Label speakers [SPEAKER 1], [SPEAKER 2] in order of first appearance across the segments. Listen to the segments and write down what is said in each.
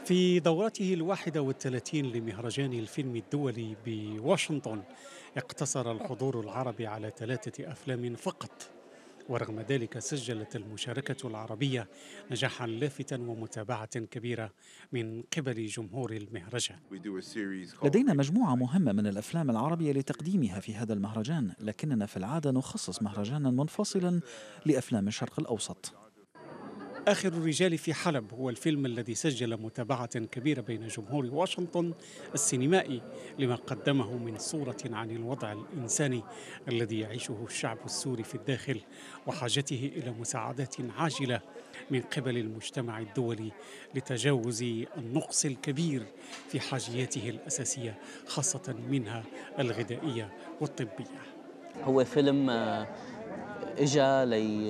[SPEAKER 1] في دورته 31 لمهرجان الفيلم الدولي بواشنطن، اقتصر الحضور العربي على 3 أفلام فقط. ورغم ذلك سجلت المشاركة العربية نجاحا لافتا ومتابعة كبيرة من قبل جمهور المهرجان.
[SPEAKER 2] لدينا مجموعة مهمة من الأفلام العربية لتقديمها في هذا المهرجان، لكننا في العادة نخصص مهرجانا منفصلا لأفلام الشرق الأوسط.
[SPEAKER 1] آخر الرجال في حلب هو الفيلم الذي سجل متابعة كبيرة بين جمهور واشنطن السينمائي لما قدمه من صورة عن الوضع الإنساني الذي يعيشه الشعب السوري في الداخل، وحاجته إلى مساعدات عاجلة من قبل المجتمع الدولي لتجاوز النقص الكبير في حاجياته الأساسية، خاصة منها الغذائية والطبية.
[SPEAKER 3] هو فيلم اجى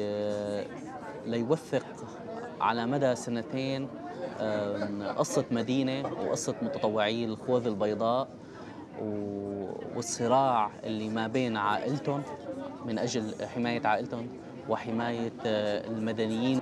[SPEAKER 3] ليوثق على مدى سنتين قصة مدينة وقصة متطوعي الخوذة البيضاء والصراع اللي ما بين عائلتهم من أجل حماية عائلتهم وحماية المدنيين.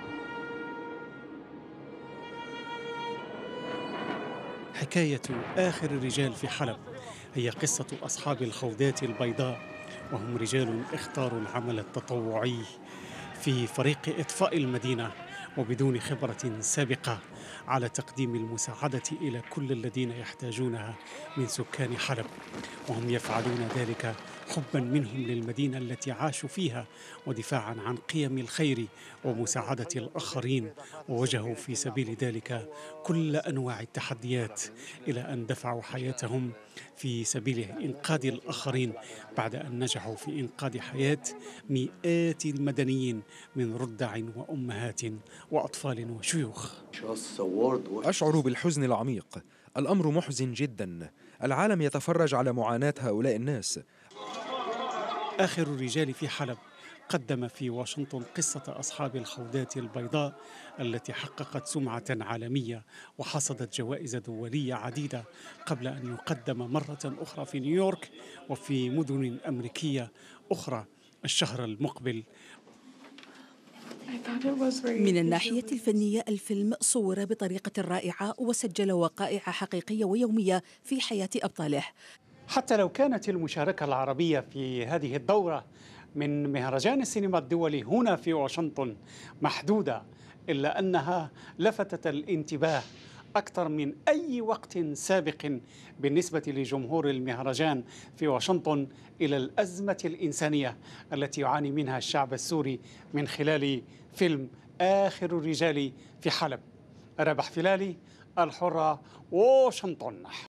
[SPEAKER 1] حكاية آخر الرجال في حلب هي قصة أصحاب الخوذات البيضاء، وهم رجال اختاروا العمل التطوعي في فريق إطفاء المدينة وبدون خبرة سابقة على تقديم المساعدة إلى كل الذين يحتاجونها من سكان حلب، وهم يفعلون ذلك حبا منهم للمدينة التي عاشوا فيها ودفاعا عن قيم الخير ومساعدة الآخرين، ووجهوا في سبيل ذلك كل أنواع التحديات إلى أن دفعوا حياتهم في سبيل إنقاذ الآخرين بعد أن نجحوا في إنقاذ حياة مئات المدنيين من رضع وأمهات وأطفال وشيوخ.
[SPEAKER 4] أشعر بالحزن العميق. الأمر محزن جدا. العالم يتفرج على معاناة هؤلاء الناس.
[SPEAKER 1] آخر الرجال في حلب قدم في واشنطن قصة أصحاب الخوذات البيضاء التي حققت سمعة عالمية وحصدت جوائز دولية عديدة، قبل أن يقدم مرة أخرى في نيويورك وفي مدن أمريكية أخرى الشهر المقبل.
[SPEAKER 5] من الناحية الفنية الفيلم صور بطريقة رائعة وسجل وقائع حقيقية ويومية في حياة أبطاله.
[SPEAKER 1] حتى لو كانت المشاركة العربية في هذه الدورة من مهرجان السينما الدولي هنا في واشنطن محدودة، إلا أنها لفتت الانتباه أكثر من أي وقت سابق بالنسبة لجمهور المهرجان في واشنطن إلى الأزمة الإنسانية التي يعاني منها الشعب السوري من خلال فيلم آخر الرجال في حلب. رابح فلالي، الحرة، واشنطن.